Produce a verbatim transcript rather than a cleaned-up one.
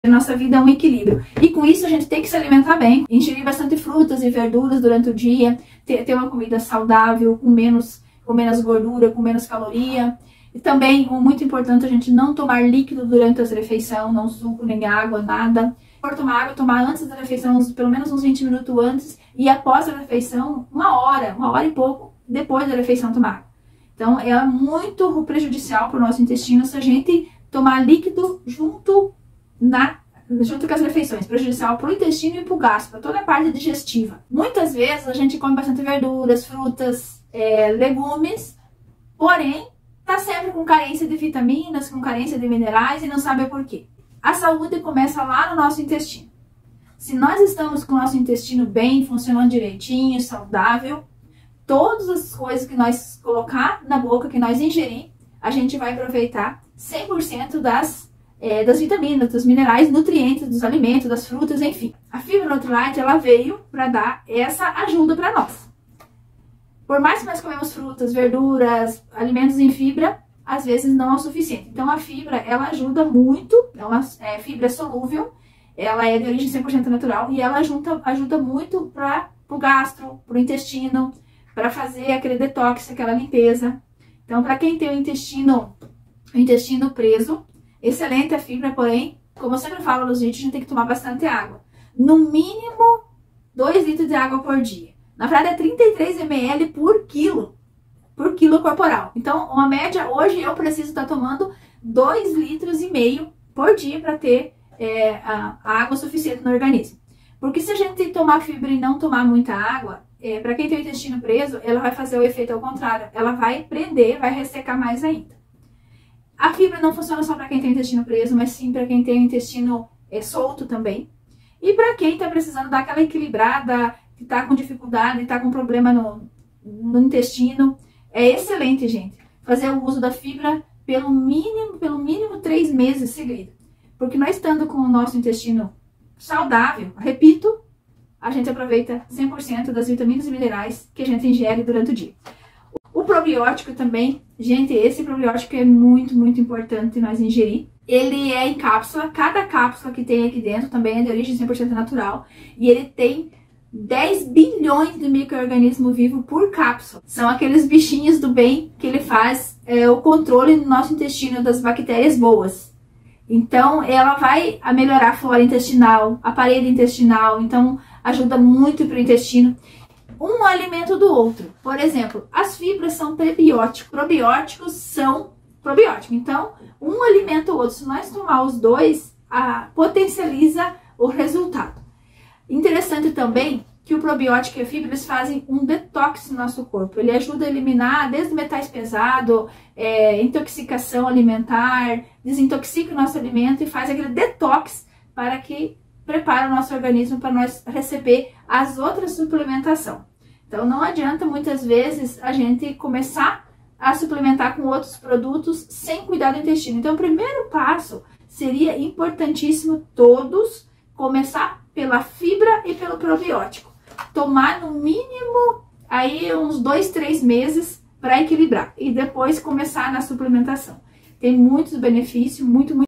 Nossa vida é um equilíbrio. E com isso a gente tem que se alimentar bem, ingerir bastante frutas e verduras durante o dia, ter, ter uma comida saudável, com menos, com menos gordura, com menos caloria. E também, muito importante, a gente não tomar líquido durante a refeição, não suco, nem água, nada. Se for tomar água, tomar antes da refeição, pelo menos uns vinte minutos antes, e após a refeição, uma hora, uma hora e pouco depois da refeição tomar água. Então, é muito prejudicial para o nosso intestino se a gente tomar líquido junto Na, junto com as refeições, prejudicial para o intestino e para o gastro, para toda a parte digestiva. Muitas vezes a gente come bastante verduras, frutas, é, legumes, porém está sempre com carência de vitaminas, com carência de minerais e não sabe por quê. A saúde começa lá no nosso intestino. Se nós estamos com o nosso intestino bem, funcionando direitinho, saudável, todas as coisas que nós colocar na boca, que nós ingerir, a gente vai aproveitar cem por cento das É, das vitaminas, dos minerais, nutrientes, dos alimentos, das frutas, enfim. A fibra Nutrilite, ela veio para dar essa ajuda para nós. Por mais que nós comemos frutas, verduras, alimentos em fibra, às vezes não é o suficiente. Então a fibra, ela ajuda muito, é uma é, fibra solúvel, ela é de origem cem por cento natural e ela ajuda, ajuda muito para o gastro, para o intestino, para fazer aquele detox, aquela limpeza. Então para quem tem o intestino, o intestino preso, excelente a fibra, porém, como eu sempre falo nos vídeos, a gente tem que tomar bastante água. No mínimo, dois litros de água por dia. Na verdade, é trinta e três mililitros por quilo, por quilo corporal. Então, uma média, hoje eu preciso estar tomando dois litros e meio por dia para ter é, a, a água suficiente no organismo. Porque se a gente tomar fibra e não tomar muita água, é, para quem tem o intestino preso, ela vai fazer o efeito ao contrário. Ela vai prender, vai ressecar mais ainda. A fibra não funciona só para quem tem o intestino preso, mas sim para quem tem o intestino é, solto também. E para quem está precisando dar aquela equilibrada, que está com dificuldade, está com problema no, no intestino, é excelente, gente, fazer o uso da fibra pelo mínimo, pelo mínimo três meses seguidos. Porque nós estando com o nosso intestino saudável, repito, a gente aproveita cem por cento das vitaminas e minerais que a gente ingere durante o dia. O probiótico também, gente, esse probiótico é muito, muito importante nós ingerir. Ele é em cápsula, cada cápsula que tem aqui dentro também é de origem cem por cento natural. E ele tem dez bilhões de micro-organismos vivos por cápsula. São aqueles bichinhos do bem que ele faz é, o controle no nosso intestino das bactérias boas. Então, ela vai a melhorar a flora intestinal, a parede intestinal, então ajuda muito para o intestino. Um alimento do outro. Por exemplo, as fibras são prebióticos, probióticos são probióticos. Então, um alimenta o outro. Se nós tomar os dois, a, potencializa o resultado. Interessante também que o probiótico e a fibra eles fazem um detox no nosso corpo. Ele ajuda a eliminar desde metais pesados, é, intoxicação alimentar, desintoxica o nosso alimento e faz aquele detox para que prepare o nosso organismo para nós receber as outras suplementações. Então, não adianta muitas vezes a gente começar a suplementar com outros produtos sem cuidar do intestino. Então, o primeiro passo seria importantíssimo todos começar pela fibra e pelo probiótico. Tomar no mínimo aí uns dois, três meses para equilibrar e depois começar na suplementação. Tem muitos benefícios, muito, muito